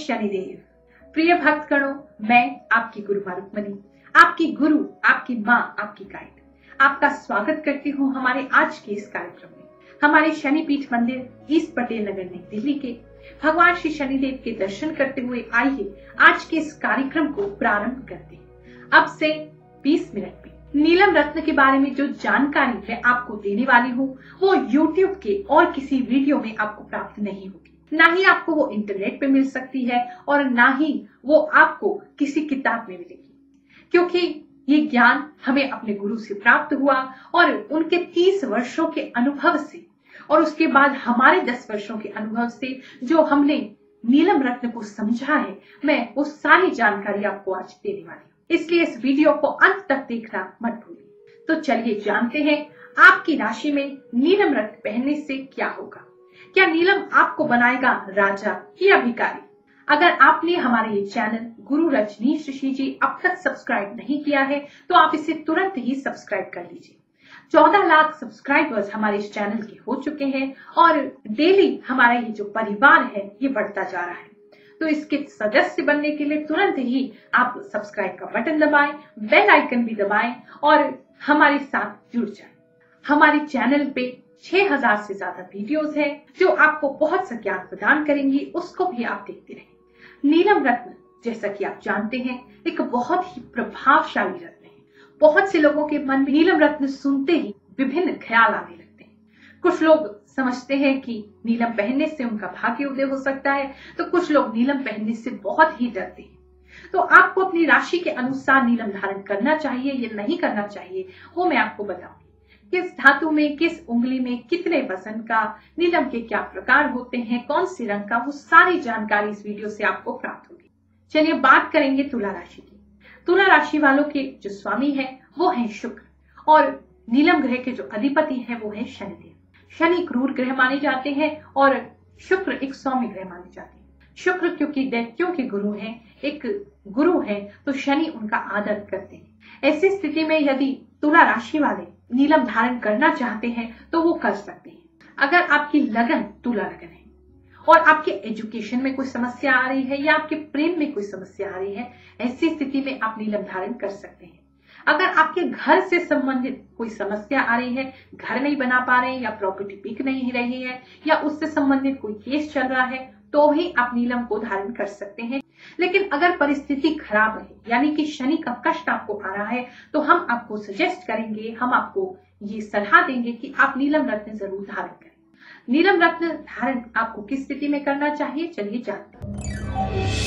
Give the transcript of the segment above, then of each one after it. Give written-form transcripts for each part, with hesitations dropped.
शनिदेव। प्रिय भक्तगणों, मैं आपकी गुरु रुक्मणी, आपकी गुरु, आपकी माँ, आपकी गाइड, आपका स्वागत करती हूँ हमारे आज के इस कार्यक्रम में। हमारे शनिपीठ मंदिर ईस्ट पटेल नगर नई दिल्ली के भगवान श्री शनिदेव के दर्शन करते हुए आइए आज के इस कार्यक्रम को प्रारंभ करते हैं। अब से 20 मिनट में नीलम रत्न के बारे में जो जानकारी मैं आपको देने वाली हूँ वो YouTube के और किसी वीडियो में आपको प्राप्त नहीं होगी, ना ही आपको वो इंटरनेट पे मिल सकती है और ना ही वो आपको किसी किताब में मिलेगी, क्योंकि ये ज्ञान हमें अपने गुरु से प्राप्त हुआ और उनके 30 वर्षों के अनुभव से और उसके बाद हमारे 10 वर्षों के अनुभव से जो हमने नीलम रत्न को समझा है, मैं वो सारी जानकारी आपको आज देने वाली हूँ। इसलिए इस वीडियो को अंत तक देखना मत भूलिए। तो चलिए जानते हैं आपकी राशि में नीलम रत्न पहनने से क्या होगा। क्या नीलम आपको बनाएगा राजा या भिखारी? अगर आपने हमारे ये चैनल गुरु रजनीश ऋषि जी अब तक सब्सक्राइब नहीं किया है तो आप इसे तुरंत ही सब्सक्राइब कर लीजिए। 14 लाख सब्सक्राइबर्स हमारे इस चैनल के हो चुके हैं और डेली हमारा ये जो परिवार है ये बढ़ता जा रहा है। तो इसके सदस्य बनने के लिए तुरंत ही आप सब्सक्राइब का बटन दबाएं, बेल आइकन भी दबाएं और हमारे साथ जुड़ जाएं। हमारे चैनल पे 6000 से ज्यादा वीडियोस हैं जो आपको बहुत सा ज्ञान प्रदान करेंगी, उसको भी आप देखते रहें। नीलम रत्न, जैसा कि आप जानते हैं, एक बहुत ही प्रभावशाली रत्न है। बहुत से लोगों के मन में नीलम रत्न सुनते ही विभिन्न ख्याल आने लगते हैं। कुछ लोग समझते हैं कि नीलम पहनने से उनका भाग्य उदय हो सकता है, तो कुछ लोग नीलम पहनने से बहुत ही डरते हैं। तो आपको अपनी राशि के अनुसार नीलम धारण करना चाहिए या नहीं करना चाहिए, वो मैं आपको बताऊंगी। किस धातु में, किस उंगली में, कितने वजन का, नीलम के क्या प्रकार होते हैं, कौन से रंग का, वो सारी जानकारी इस वीडियो से आपको प्राप्त होगी। चलिए बात करेंगे तुला राशि की। तुला राशि वालों के जो स्वामी है वो है शुक्र और नीलम ग्रह के जो अधिपति है वो है शनिदेव। शनि क्रूर ग्रह माने जाते हैं और शुक्र एक सौम्य ग्रह माने जाते हैं। शुक्र क्योंकि दैत्यों के गुरु हैं, एक गुरु हैं, तो शनि उनका आदर करते हैं। ऐसी स्थिति में यदि तुला राशि वाले नीलम धारण करना चाहते हैं तो वो कर सकते हैं। अगर आपकी लगन तुला लगन है और आपके एजुकेशन में कोई समस्या आ रही है या आपके प्रेम में कोई समस्या आ रही है, ऐसी स्थिति में आप नीलम धारण कर सकते हैं। अगर आपके घर से संबंधित कोई समस्या आ रही है, घर नहीं बना पा रहे हैं या प्रॉपर्टी बिक नहीं रही है या उससे संबंधित कोई केस चल रहा है, तो ही आप नीलम को धारण कर सकते हैं। लेकिन अगर परिस्थिति खराब है, यानी कि शनि का कष्ट आपको आ रहा है, तो हम आपको सजेस्ट करेंगे, हम आपको ये सलाह देंगे कि आप नीलम रत्न जरूर धारण करें। नीलम रत्न धारण आपको किस स्थिति में करना चाहिए, चलिए जानते हैं।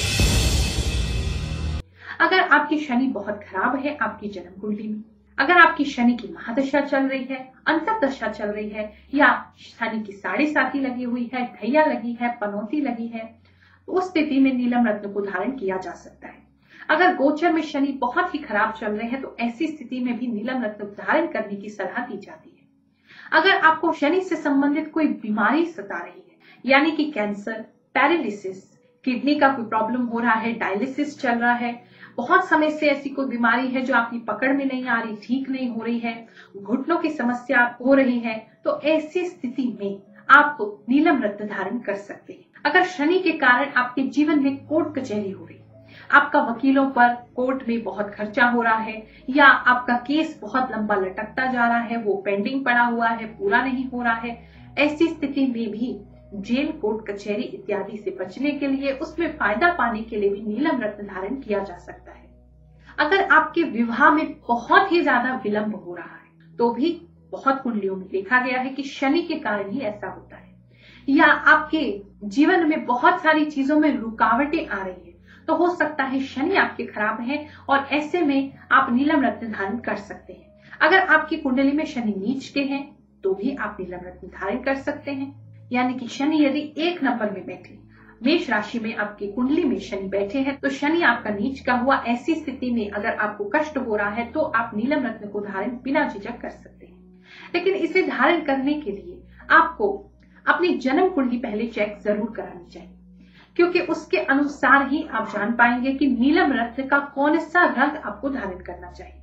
अगर आपकी शनि बहुत खराब है आपकी जन्म कुंडली में, अगर आपकी शनि की महादशा चल रही है, अंतर्दशा चल रही है या शनि की 7.5 लगी हुई है, ढैया लगी है, पनौती लगी है, तो उस स्थिति में नीलम रत्न को धारण किया जा सकता है। अगर गोचर में शनि बहुत ही खराब चल रहे हैं तो ऐसी स्थिति में भी नीलम रत्न धारण करने की सलाह दी जाती है। अगर आपको शनि से संबंधित कोई बीमारी सता रही है, यानी कि कैंसर, पैरालिसिस, किडनी का कोई प्रॉब्लम हो रहा है, डायलिसिस चल रहा है, बहुत समय से ऐसी कोई बीमारी है जो आपकी पकड़ में नहीं आ रही, ठीक नहीं हो रही है, घुटनों की समस्या हो रही है, तो ऐसी स्थिति में आप नीलम रत्न धारण कर सकते हैं। अगर शनि के कारण आपके जीवन में कोर्ट कचहरी हो रही, आपका वकीलों पर कोर्ट में बहुत खर्चा हो रहा है या आपका केस बहुत लंबा लटकता जा रहा है, वो पेंडिंग पड़ा हुआ है, पूरा नहीं हो रहा है, ऐसी स्थिति में भी जेल, कोर्ट कचहरी इत्यादि से बचने के लिए, उसमें फायदा पाने के लिए भी नीलम रत्न धारण किया जा सकता है। अगर आपके विवाह में बहुत ही ज्यादा विलंब हो रहा है तो भी बहुत कुंडलियों में देखा गया है कि शनि के कारण ही ऐसा होता है, या आपके जीवन में बहुत सारी चीजों में रुकावटें आ रही है, तो हो सकता है शनि आपके खराब हैं और ऐसे में आप नीलम रत्न धारण कर सकते हैं। अगर आपकी कुंडली में शनि नीच के हैं तो भी आप नीलम रत्न धारण कर सकते हैं, यानी कि शनि यदि 1 नंबर में बैठे, मेष राशि में आपकी कुंडली में शनि बैठे हैं तो शनि आपका नीच का हुआ, ऐसी स्थिति में अगर आपको कष्ट हो रहा है तो आप नीलम रत्न को धारण बिना झिझक कर सकते हैं। लेकिन इसे धारण करने के लिए आपको अपनी जन्म कुंडली पहले चेक जरूर करानी चाहिए, क्योंकि उसके अनुसार ही आप जान पाएंगे कि नीलम रत्न का कौन सा रंग आपको धारण करना चाहिए।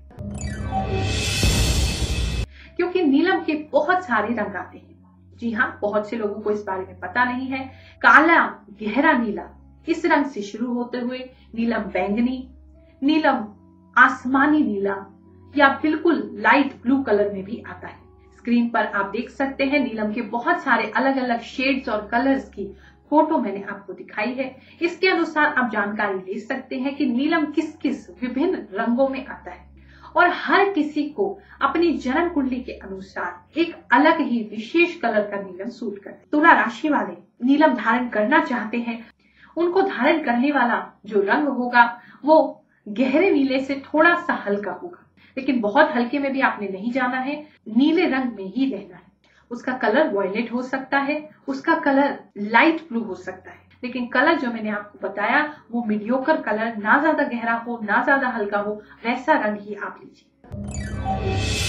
क्योंकि नीलम के बहुत सारे रंग आते हैं। जी हाँ, बहुत से लोगों को इस बारे में पता नहीं है। काला, गहरा नीला, इस रंग से शुरू होते हुए नीलम बैंगनी, नीलम आसमानी नीला या बिल्कुल लाइट ब्लू कलर में भी आता है। स्क्रीन पर आप देख सकते हैं नीलम के बहुत सारे अलग अलग शेड्स और कलर्स की फोटो मैंने आपको दिखाई है। इसके अनुसार आप जानकारी ले सकते हैं कि नीलम किस किस विभिन्न रंगों में आता है और हर किसी को अपनी जन्म कुंडली के अनुसार एक अलग ही विशेष कलर का नीलम सूट करता है। तुला राशि वाले नीलम धारण करना चाहते हैं, उनको धारण करने वाला जो रंग होगा वो गहरे नीले से थोड़ा सा हल्का होगा, लेकिन बहुत हल्के में भी आपने नहीं जाना है, नीले रंग में ही रहना है। उसका कलर वॉयलेट हो सकता है, उसका कलर लाइट ब्लू हो सकता है, लेकिन कलर जो मैंने आपको बताया वो मीडियोकर कलर, ना ज्यादा गहरा हो ना ज्यादा हल्का हो, वैसा रंग ही आप लीजिए।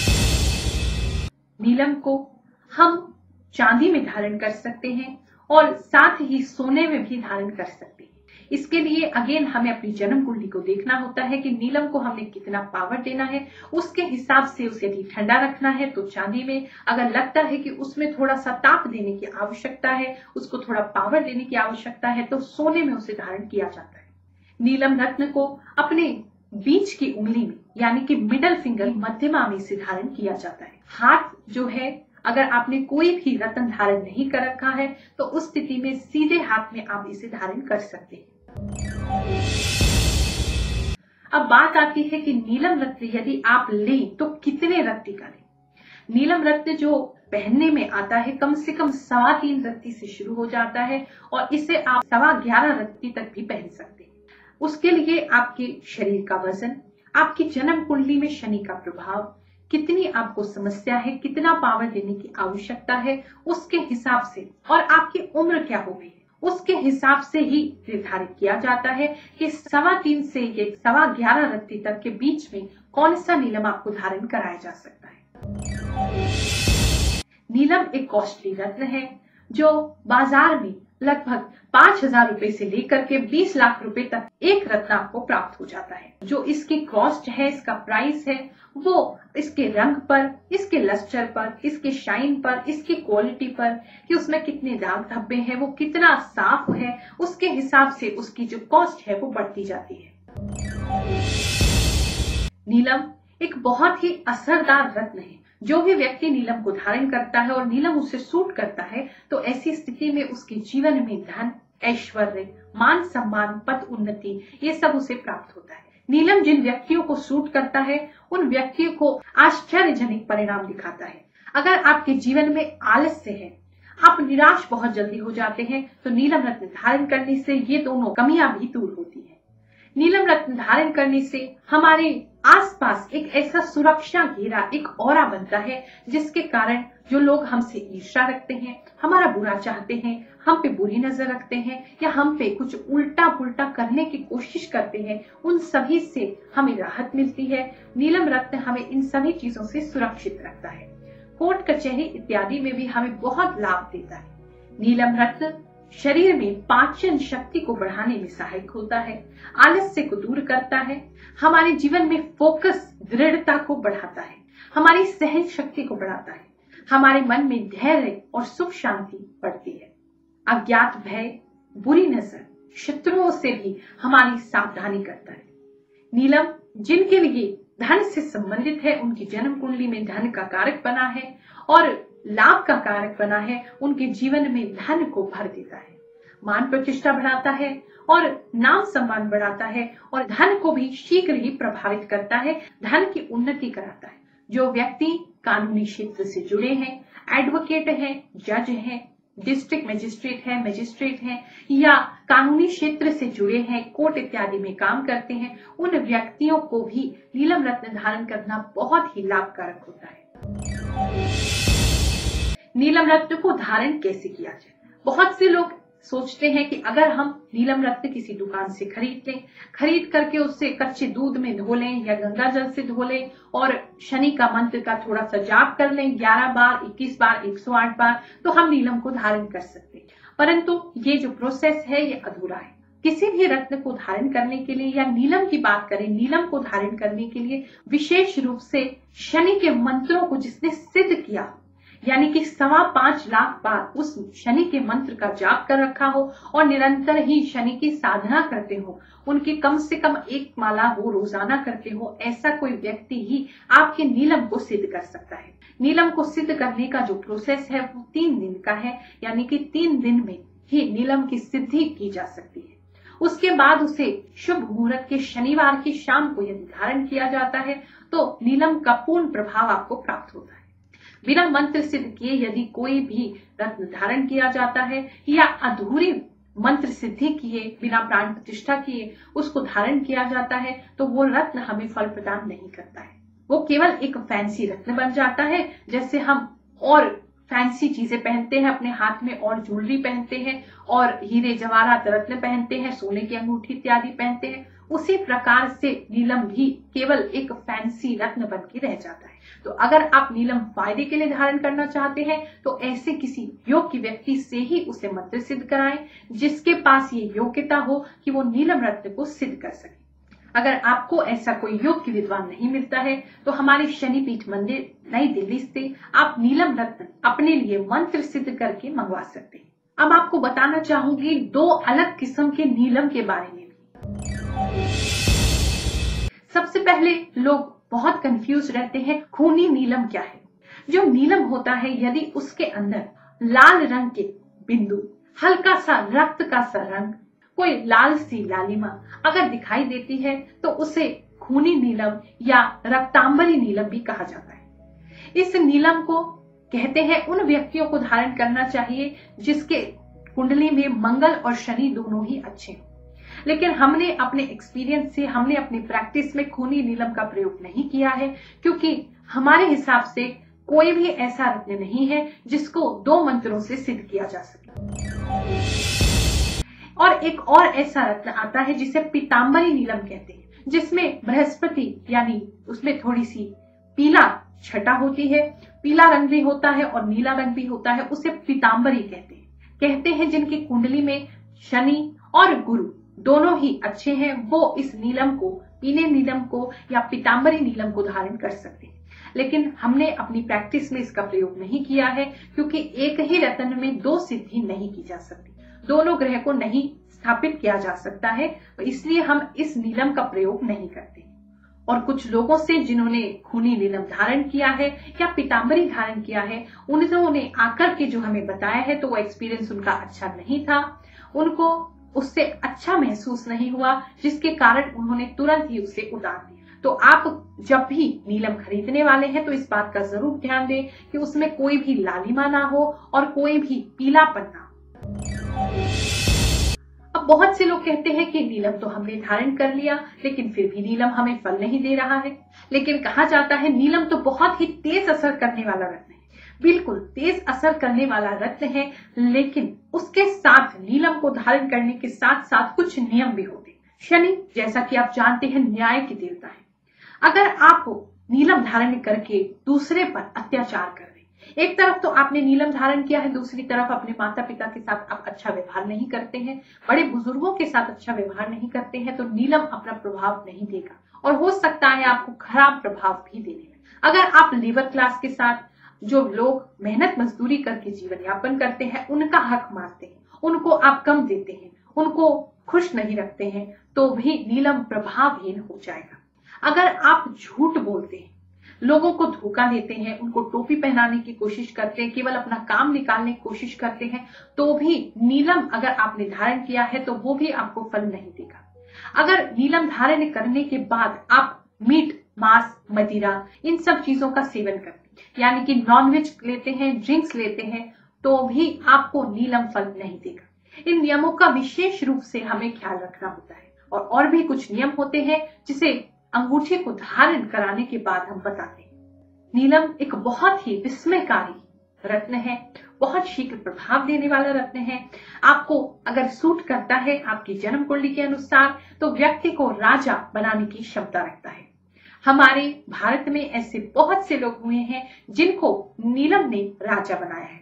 नीलम को हम चांदी में धारण कर सकते हैं और साथ ही सोने में भी धारण कर सकते हैं। इसके लिए अगेन हमें अपनी जन्म कुंडली को देखना होता है कि नीलम को हमने कितना पावर देना है, उसके हिसाब से उसे यदि ठंडा रखना है तो चांदी में, अगर लगता है कि उसमें थोड़ा सा ताप देने की आवश्यकता है, उसको थोड़ा पावर देने की आवश्यकता है, तो सोने में उसे धारण किया जाता है। नीलम रत्न को अपने बीच की उंगली में यानी कि मिडल फिंगर मध्यमा में से धारण किया जाता है। हाथ जो है, अगर आपने कोई भी रत्न धारण नहीं कर रखा है तो उस स्थिति में सीधे हाथ में आप इसे धारण कर सकते हैं। अब बात आती है कि नीलम रत्न यदि आप लें तो कितने रत्ती का लें। नीलम रत्न जो पहनने में आता है कम से कम 3.25 रत्ती से शुरू हो जाता है और इसे आप 11.25 रत्ती तक भी पहन सकते हैं। उसके लिए आपके शरीर का वजन, आपकी जन्म कुंडली में शनि का प्रभाव, कितनी आपको समस्या है, कितना पावर देने की आवश्यकता है, उसके हिसाब से, और आपकी उम्र क्या होगी उसके हिसाब से ही निर्धारित किया जाता है कि 3.25 से 11.25 रत्ती तक के बीच में कौन सा नीलम आपको धारण कराया जा सकता है। नीलम एक कॉस्टली रत्न है जो बाजार में लगभग 5,000 रुपए से लेकर के 20 लाख रुपए तक एक रत्न आपको प्राप्त हो जाता है। जो इसकी कॉस्ट है, इसका प्राइस है, वो इसके रंग पर, इसके लस्टर पर, इसके शाइन पर, इसकी क्वालिटी पर, कि उसमें कितने दाग धब्बे हैं, वो कितना साफ है, उसके हिसाब से उसकी जो कॉस्ट है वो बढ़ती जाती है। नीलम एक बहुत ही असरदार रत्न है। जो भी व्यक्ति नीलम को धारण करता है और नीलम उसे सूट करता है तो ऐसी स्थिति में उसके जीवन में धन, ऐश्वर्य, मान सम्मान, पद उन्नति, ये सब उसे प्राप्त होता है। नीलम जिन व्यक्तियों को सूट करता है उन व्यक्तियों को आश्चर्यजनक परिणाम दिखाता है। अगर आपके जीवन में आलस्य है, आप निराश बहुत जल्दी हो जाते हैं, तो नीलम रत्न धारण करने से ये दोनों कमियां भी दूर होती है। नीलम रत्न धारण करने से हमारे आसपास एक ऐसा सुरक्षा घेरा, एक ऑरा बनता है जिसके कारण जो लोग हमसे ईर्ष्या रखते हैं, हमारा बुरा चाहते हैं, हम पे बुरी नजर रखते हैं या हम पे कुछ उल्टा पुल्टा करने की कोशिश करते हैं, उन सभी से हमें राहत मिलती है। नीलम रत्न हमें इन सभी चीजों से सुरक्षित रखता है। कोर्ट कचहरी इत्यादि में भी हमें बहुत लाभ देता है। नीलम रत्न शरीर में पाचन शक्ति को बढ़ाने में सहायक होता है, आलस्य को दूर करता है, हमारे जीवन में फोकस, दृढ़ता को बढ़ाता है, हमारी सहन शक्ति को बढ़ाता है, हमारे मन में धैर्य और सुख शांति बढ़ती है। अज्ञात भय, बुरी नजर, शत्रुओं से भी हमारी सावधानी करता है। नीलम जिनके लिए धन से संबंधित है, उनकी जन्म कुंडली में धन का कारक बना है और लाभ का कारक बना है, उनके जीवन में धन को भर देता है, मान प्रतिष्ठा बढ़ाता है और नाम सम्मान बढ़ाता है और धन को भी शीघ्र ही प्रभावित करता है, धन की उन्नति कराता है। जो व्यक्ति कानूनी क्षेत्र से जुड़े हैं, एडवोकेट हैं, जज हैं, डिस्ट्रिक्ट मजिस्ट्रेट हैं या कानूनी क्षेत्र से जुड़े हैं, कोर्ट इत्यादि में काम करते हैं, उन व्यक्तियों को भी नीलम रत्न धारण करना बहुत ही लाभकारक होता है। नीलम रत्न को धारण कैसे किया जाए? बहुत से लोग सोचते हैं कि अगर हम नीलम रत्न किसी दुकान से खरीद लें, खरीद करके उससे कच्चे दूध में धो लें या गंगा जल से धो लें और शनि का मंत्र का थोड़ा सा जाप कर लें 11 बार, 21 बार, 108 बार, तो हम नीलम को धारण कर सकते हैं। परंतु ये जो प्रोसेस है ये अधूरा है। किसी भी रत्न को धारण करने के लिए या नीलम की बात करें, नीलम को धारण करने के लिए विशेष रूप से शनि के मंत्रों को जिसने सिद्ध किया यानी कि 5.25 लाख बार उस शनि के मंत्र का जाप कर रखा हो और निरंतर ही शनि की साधना करते हो, उनकी कम से कम 1 माला वो रोजाना करते हो, ऐसा कोई व्यक्ति ही आपके नीलम को सिद्ध कर सकता है। नीलम को सिद्ध करने का जो प्रोसेस है वो 3 दिन का है, यानी कि 3 दिन में ही नीलम की सिद्धि की जा सकती है। उसके बाद उसे शुभ मुहूर्त के शनिवार की शाम को यदि धारण किया जाता है तो नीलम का पूर्ण प्रभाव आपको प्राप्त होता है। बिना मंत्र सिद्ध किए यदि कोई भी रत्न धारण किया जाता है या अधूरी मंत्र सिद्धि किए बिना प्राण प्रतिष्ठा किए उसको धारण किया जाता है तो वो रत्न हमें फल प्रदान नहीं करता है। वो केवल एक फैंसी रत्न बन जाता है, जैसे हम और फैंसी चीजें पहनते हैं, अपने हाथ में और ज्वेलरी पहनते हैं और हीरे जवाहरात रत्न पहनते हैं, सोने की अंगूठी इत्यादि पहनते हैं, उसी प्रकार से नीलम भी केवल एक फैंसी रत्न बन के रह जाता है। तो अगर आप नीलम फायदे के लिए धारण करना चाहते हैं तो ऐसे किसी योग्य व्यक्ति से ही उसे मंत्र सिद्ध कराएं जिसके पास ये योग्यता हो कि वो नीलम रत्न को सिद्ध कर सके। अगर आपको ऐसा कोई योग्य विद्वान नहीं मिलता है तो हमारे शनिपीठ मंदिर नई दिल्ली से आप नीलम रत्न अपने लिए मंत्र सिद्ध करके मंगवा सकते हैं। अब आपको बताना चाहूंगी 2 अलग किस्म के नीलम के बारे में भी। सबसे पहले लोग बहुत कंफ्यूज रहते हैं, खूनी नीलम क्या है। जो नीलम होता है यदि उसके अंदर लाल रंग के बिंदु, हल्का सा रक्त का सा रंग, कोई लाल सी लालिमा अगर दिखाई देती है तो उसे खूनी नीलम या रक्तांबरी नीलम भी कहा जाता है। इस नीलम को कहते हैं उन व्यक्तियों को धारण करना चाहिए जिसके कुंडली में मंगल और शनि दोनों ही अच्छे हों। लेकिन हमने अपने एक्सपीरियंस से, हमने अपनी प्रैक्टिस में खूनी नीलम का प्रयोग नहीं किया है, क्योंकि हमारे हिसाब से कोई भी ऐसा रत्न नहीं है जिसको 2 मंत्रों से सिद्ध किया जा सके। और एक और ऐसा रत्न आता है जिसे पीतांबरी नीलम कहते हैं, जिसमें बृहस्पति यानी उसमें थोड़ी सी पीला छटा होती है, पीला रंग भी होता है और नीला रंग भी होता है, उसे पीतांबरी कहते हैं जिनकी कुंडली में शनि और गुरु दोनों ही अच्छे हैं, वो इस नीलम को, पीले नीलम को या पीतांबरी नीलम को धारण कर सकते हैं। लेकिन हमने अपनी प्रैक्टिस में इसका प्रयोग नहीं किया है, क्योंकि एक ही रत्न में 2 सिद्धि नहीं की जा सकती, दोनों ग्रह को नहीं स्थापित किया जा सकता है, तो इसलिए हम इस नीलम का प्रयोग नहीं करते। और कुछ लोगों से जिन्होंने खूनी नीलम धारण किया है या पीतांबरी धारण किया है, उन्होंने आकर के जो हमें बताया है तो वो एक्सपीरियंस उनका अच्छा नहीं था, उनको उससे अच्छा महसूस नहीं हुआ, जिसके कारण उन्होंने तुरंत ही उसे उतार दिया। तो आप जब भी नीलम खरीदने वाले हैं तो इस बात का जरूर ध्यान दें कि उसमें कोई भी लालिमा ना हो और कोई भी पीलापन ना हो। अब बहुत से लोग कहते हैं कि नीलम तो हमने धारण कर लिया लेकिन फिर भी नीलम हमें फल नहीं दे रहा है। लेकिन कहा जाता है नीलम तो बहुत ही तेज असर करने वाला रत्न है, बिल्कुल तेज असर करने वाला रत्न है, लेकिन उसके साथ नीलम को धारण करने के साथ साथ कुछ नियम भी होते हैं। शनि जैसा कि आप जानते हैं न्याय की देवता है। अगर आप नीलम धारण करके दूसरे पर अत्याचार कर रहे, एक तरफ तो आपने नीलम धारण किया है, दूसरी तरफ अपने माता पिता के साथ आप अच्छा व्यवहार नहीं करते हैं, बड़े बुजुर्गों के साथ अच्छा व्यवहार नहीं करते हैं, तो नीलम अपना प्रभाव नहीं देगा और हो सकता है आपको खराब प्रभाव भी देने लगे। अगर आप लेबर क्लास के साथ, जो लोग मेहनत मजदूरी करके जीवन यापन करते हैं, उनका हक मारते हैं, उनको आप कम देते हैं, उनको खुश नहीं रखते हैं, तो भी नीलम प्रभावहीन हो जाएगा। अगर आप झूठ बोलते हैं, लोगों को धोखा देते हैं, उनको टोपी पहनाने की कोशिश करते हैं, केवल अपना काम निकालने की कोशिश करते हैं, तो भी नीलम अगर आपने धारण किया है तो वो भी आपको फल नहीं देगा। अगर नीलम धारण करने के बाद आप मीट, मांस, मदिरा इन सब चीजों का सेवन करते हैं, यानी कि नॉनवेज लेते हैं, ड्रिंक्स लेते हैं, तो भी आपको नीलम फल नहीं देगा। इन नियमों का विशेष रूप से हमें ख्याल रखना होता है और भी कुछ नियम होते हैं जिसे अंगूठी को धारण कराने के बाद हम बताते हैं। नीलम एक बहुत ही विस्मयकारी रत्न है, बहुत शीघ्र प्रभाव देने वाला रत्न है। आपको अगर सूट करता है आपकी जन्म कुंडली के अनुसार तो व्यक्ति को राजा बनाने की क्षमता रखता है। हमारे भारत में ऐसे बहुत से लोग हुए हैं जिनको नीलम ने राजा बनाया है।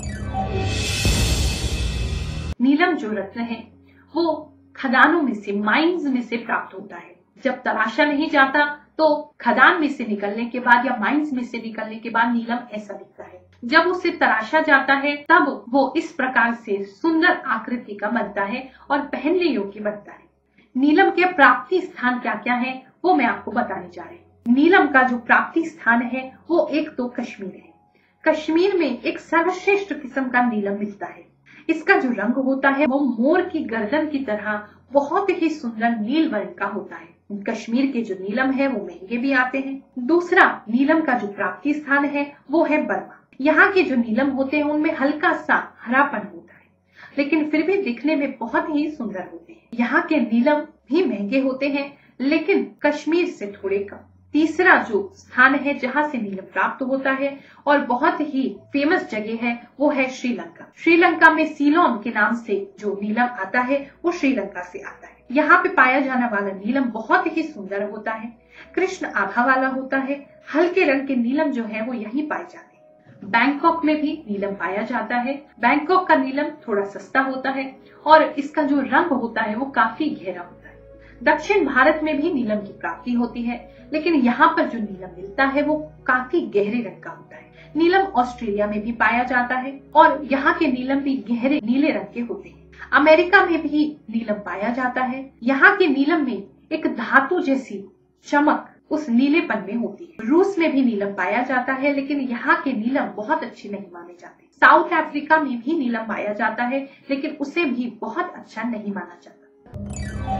नीलम जो रत्न है वो खदानों में से, माइंस में से प्राप्त होता है। जब तराशा नहीं जाता तो खदान में से निकलने के बाद या माइंस में से निकलने के बाद नीलम ऐसा दिखता है। जब उसे तराशा जाता है तब वो इस प्रकार से सुंदर आकृति का बनता है और पहनने योग्य बनता है। नीलम के प्राप्ति स्थान क्या क्या है वो मैं आपको बताने जा रही हूँ। नीलम का जो प्राप्ति स्थान है वो एक तो कश्मीर है। कश्मीर में एक सर्वश्रेष्ठ किस्म का नीलम मिलता है। इसका जो रंग होता है वो मोर की गर्दन की तरह बहुत ही सुंदर नील वर्ण का होता है। कश्मीर के जो नीलम है वो महंगे भी आते हैं। दूसरा नीलम का जो प्राप्ति स्थान है वो है बर्मा। यहाँ के जो नीलम होते हैं उनमें हल्का सा हरापन होता है, लेकिन फिर भी दिखने में बहुत ही सुंदर होते हैं। यहाँ के नीलम भी महंगे होते हैं, लेकिन कश्मीर से थोड़े कम। तीसरा जो स्थान है जहाँ से नीलम प्राप्त होता है और बहुत ही फेमस जगह है वो है श्रीलंका। श्रीलंका में सीलोन के नाम से जो नीलम आता है वो श्रीलंका से आता है। यहाँ पे पाया जाने वाला नीलम बहुत ही सुंदर होता है, कृष्ण आभा वाला होता है। हल्के रंग के नीलम जो है वो यहीं पाए जाते हैं। बैंकॉक में भी नीलम पाया जाता है। बैंकॉक का नीलम थोड़ा सस्ता होता है और इसका जो रंग होता है वो काफी गहरा होता है। दक्षिण भारत में भी नीलम की प्राप्ति होती है, लेकिन यहाँ पर जो नीलम मिलता है वो काफी गहरे रंग का होता है। नीलम ऑस्ट्रेलिया में भी पाया जाता है और यहाँ के नीलम भी गहरे नीले रंग के होते हैं। अमेरिका में भी नीलम पाया जाता है। यहाँ के नीलम में एक धातु जैसी चमक उस नीलेपन में होती है। रूस में भी नीलम पाया जाता है, लेकिन यहाँ के नीलम बहुत अच्छे नहीं माने जाते। साउथ अफ्रीका में भी नीलम पाया जाता है, लेकिन उसे भी बहुत अच्छा नहीं माना जाता।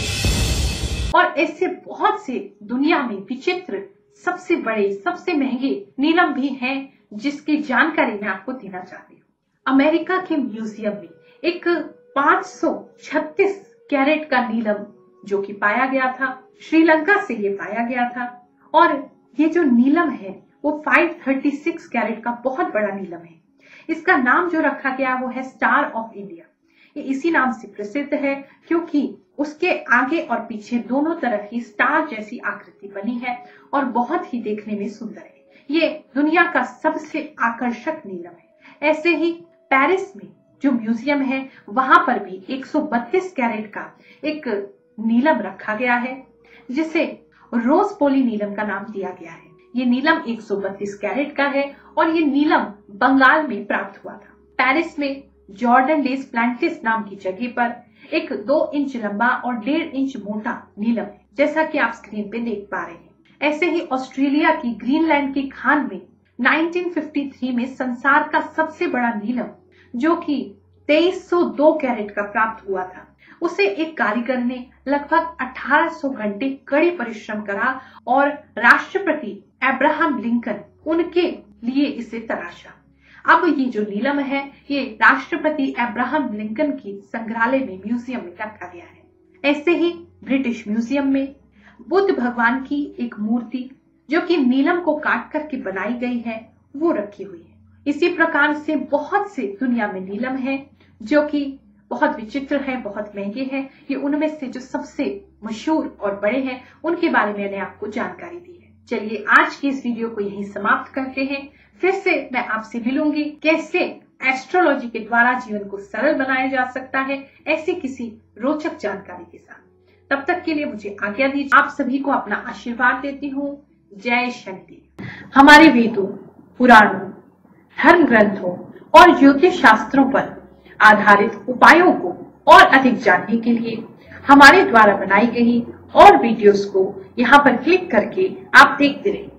और ऐसे बहुत से दुनिया में विचित्र, सबसे बड़े, सबसे महंगे नीलम भी हैं, जिसकी जानकारी मैं आपको देना चाहती हूँ। अमेरिका के म्यूजियम में एक 536 कैरेट का नीलम जो कि पाया गया था, श्रीलंका से ये पाया गया था। और ये जो नीलम है वो 536 कैरेट का बहुत बड़ा नीलम है। इसका नाम जो रखा गया वो है स्टार ऑफ इंडिया। ये इसी नाम से प्रसिद्ध है क्योंकि उसके आगे और पीछे दोनों तरफ ही स्टार जैसी आकृति बनी है और बहुत ही देखने में सुंदर है। ये दुनिया का सबसे आकर्षक नीलम है। ऐसे ही पेरिस में जो म्यूजियम है वहां पर भी 132 कैरेट का एक नीलम रखा गया है, जिसे रोज पोली नीलम का नाम दिया गया है। ये नीलम 132 कैरेट का है और ये नीलम बंगाल में प्राप्त हुआ था। पेरिस में जॉर्डन लेस प्लांटिस नाम की जगह पर एक 2 इंच लंबा और 1.5 इंच मोटा नीलम है, जैसा कि आप स्क्रीन पे देख पा रहे हैं। ऐसे ही ऑस्ट्रेलिया की ग्रीनलैंड की खान में 1953 में संसार का सबसे बड़ा नीलम जो कि 2302 कैरेट का प्राप्त हुआ था, उसे एक कारीगर ने लगभग 1800 घंटे कड़ी परिश्रम करा और राष्ट्रपति अब्राहम लिंकन उनके लिए इसे तराशा। अब ये जो नीलम है ये राष्ट्रपति अब्राहम लिंकन की संग्रहालय में म्यूजियम में रखा गया है। ऐसे ही ब्रिटिश म्यूजियम में बुद्ध भगवान की एक मूर्ति जो कि नीलम को काट करके बनाई गई है वो रखी हुई है। इसी प्रकार से बहुत से दुनिया में नीलम है जो कि बहुत विचित्र है, बहुत महंगे हैं। ये उनमें से जो सबसे मशहूर और बड़े हैं उनके बारे में मैंने आपको जानकारी दी है। चलिए आज की इस वीडियो को यहीं समाप्त करते हैं। फिर से मैं आपसे मिलूंगी कैसे एस्ट्रोलॉजी के द्वारा जीवन को सरल बनाया जा सकता है, ऐसी किसी रोचक जानकारी के साथ। तब तक के लिए मुझे आज्ञा दीजिए। आप सभी को अपना आशीर्वाद देती हूँ। जय शनिदेव। हमारे वेदों, पुराणों, धर्म ग्रंथों और ज्योतिष शास्त्रों पर आधारित उपायों को और अधिक जानने के लिए हमारे द्वारा बनाई गई और वीडियोस को यहाँ पर क्लिक करके आप देखते रहिए।